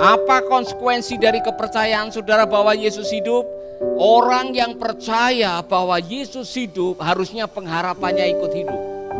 Apa konsekuensi dari kepercayaan saudara bahwa Yesus hidup? Orang yang percaya bahwa Yesus hidup harusnya pengharapannya ikut hidup.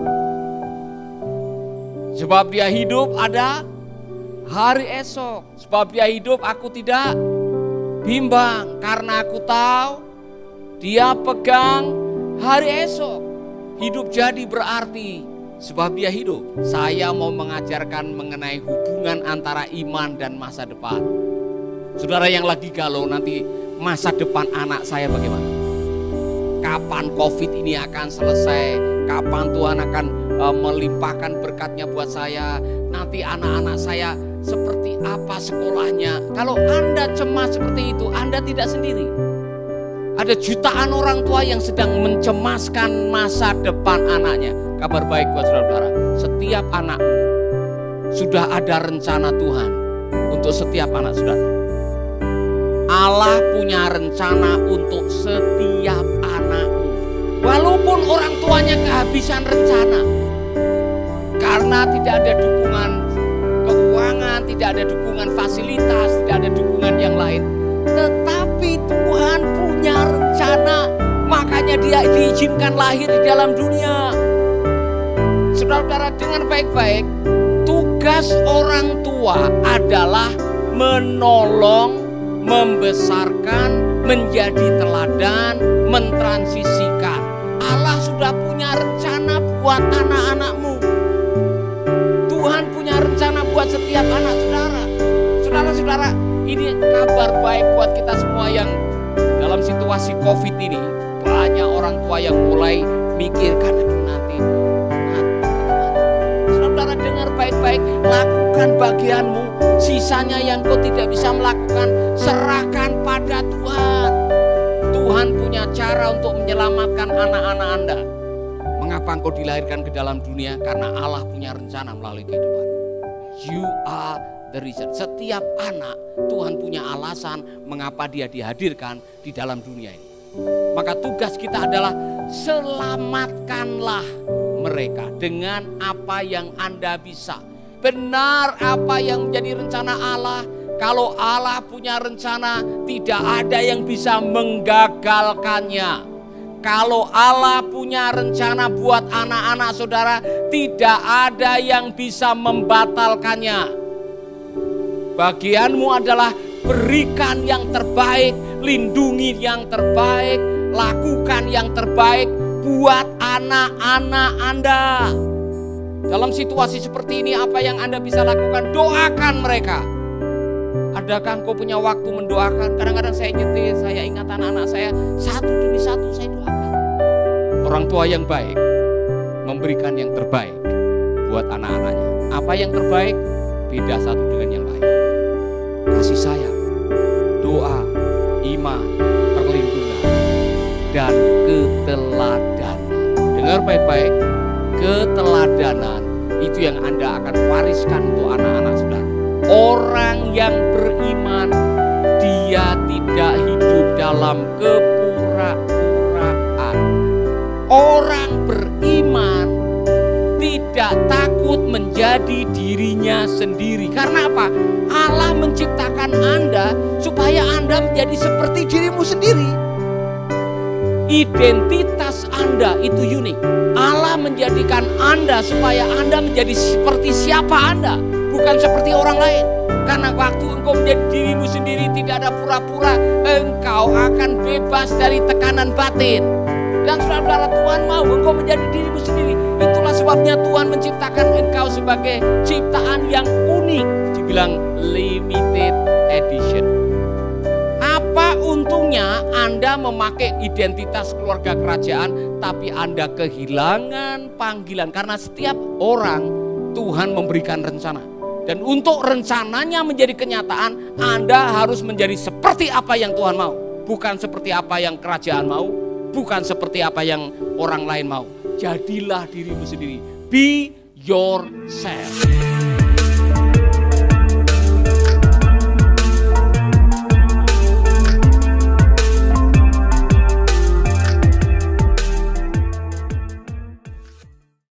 Sebab dia hidup ada hari esok. Sebab dia hidup aku tidak bimbang. Karena aku tahu dia pegang hari esok. Hidup jadi berarti sebab dia hidup. Saya mau mengajarkan mengenai hubungan antara iman dan masa depan. Saudara yang lagi galau, nanti masa depan anak saya bagaimana? Kapan COVID ini akan selesai? Kapan Tuhan akan melimpahkan berkatnya buat saya? Nanti anak-anak saya seperti apa sekolahnya? Kalau Anda cemas seperti itu, Anda tidak sendiri. Ada jutaan orang tua yang sedang mencemaskan masa depan anaknya. Kabar baik buat saudara-saudara, setiap anakmu sudah ada rencana Tuhan untuk setiap anak saudara. Allah punya rencana untuk setiap anakmu. Walaupun orang tuanya kehabisan rencana, karena tidak ada dukungan keuangan, tidak ada dukungan fasilitas, tidak ada dukungan yang lain. Tetapi Tuhan punya rencana, makanya dia diizinkan lahir di dalam dunia. Saudara-saudara dengar baik-baik, tugas orang tua adalah menolong, membesarkan, menjadi teladan, mentransisikan. Allah sudah punya rencana buat anak-anakmu. Tuhan punya rencana buat setiap anak saudara. Saudara-saudara, ini kabar baik buat kita semua yang dalam situasi COVID ini. Banyak orang tua yang mulai mikirkan nanti. Saudara dengar baik-baik, lakukan bagianmu. Sisanya yang kau tidak bisa melakukan, serahkan pada Tuhan. Tuhan punya cara untuk menyelamatkan anak-anak Anda. Mengapa engkau dilahirkan ke dalam dunia? Karena Allah punya rencana melalui kehidupan. You are the reason. Setiap anak Tuhan punya alasan mengapa dia dihadirkan di dalam dunia ini. Maka tugas kita adalah selamatkanlah mereka dengan apa yang Anda bisa. Benar apa yang menjadi rencana Allah. Kalau Allah punya rencana, tidak ada yang bisa menggagalkannya. Kalau Allah punya rencana buat anak-anak saudara, tidak ada yang bisa membatalkannya. Bagianmu adalah berikan yang terbaik, lindungi yang terbaik, lakukan yang terbaik buat anak-anak Anda. Dalam situasi seperti ini, apa yang Anda bisa lakukan? Doakan mereka. Adakah engkau punya waktu mendoakan? Kadang-kadang saya nyetir, saya ingat anak-anak saya, satu demi satu saya doakan. Orang tua yang baik memberikan yang terbaik buat anak-anaknya. Apa yang terbaik? Beda satu dengan yang lain. Kasih sayang, doa, iman, perlindungan, dan keteladanan. Dengar baik-baik, keteladanan itu yang Anda akan wariskan untuk anak-anak saudara. Orang yang beriman, dia tidak hidup dalam kepura-puraan. Orang beriman tidak takut menjadi dirinya sendiri. Karena apa? Allah menciptakan Anda supaya Anda menjadi seperti dirimu sendiri. Identitas Anda itu unik. Allah menjadikan Anda supaya Anda menjadi seperti siapa Anda, bukan seperti orang lain. Karena waktu engkau menjadi dirimu sendiri, tidak ada pura-pura, engkau akan bebas dari tekanan batin. Dan saudara-saudara, Tuhan mau engkau menjadi dirimu sendiri. Itulah sebabnya Tuhan menciptakan engkau sebagai ciptaan yang unik. Dibilang limited edition. Apa untungnya Anda memakai identitas keluarga kerajaan, tapi Anda kehilangan panggilan? Karena setiap orang Tuhan memberikan rencana. Dan untuk rencananya menjadi kenyataan, Anda harus menjadi seperti apa yang Tuhan mau. Bukan seperti apa yang kerajaan mau, bukan seperti apa yang orang lain mau. Jadilah dirimu sendiri. Be yourself.